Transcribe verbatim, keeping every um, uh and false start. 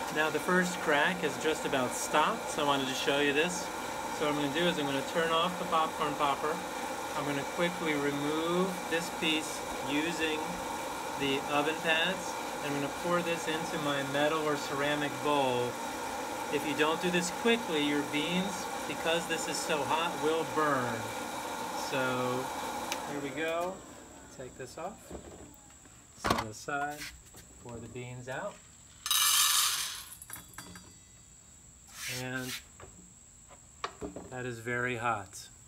Now the first crack has just about stopped, so I wanted to show you this. So what I'm going to do is I'm going to turn off the popcorn popper. I'm going to quickly remove this piece using the oven pads. I'm going to pour this into my metal or ceramic bowl. If you don't do this quickly, your beans, because this is so hot, will burn. So here we go. Take this off. Set it aside. Pour the beans out. And that is very hot.